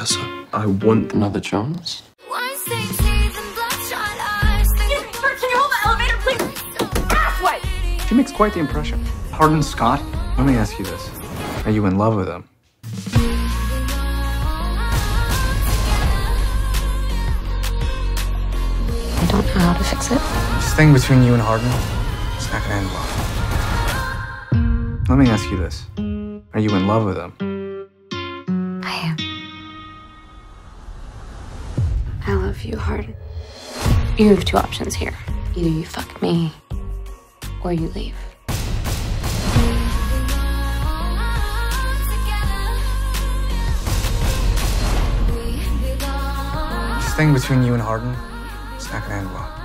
Tessa. I want Another Jones? Can you hold the elevator, please? Halfway! She makes quite the impression. Pardon, Scott? Let me ask you this. Are you in love with him? I don't know how to fix it. This thing between you and Hardin, it's not gonna end well. Let me ask you this. Are you in love with him? I am. I love you, Hardin. You have two options here. Either you fuck me, or you leave. This thing between you and Hardin, it's not gonna end well.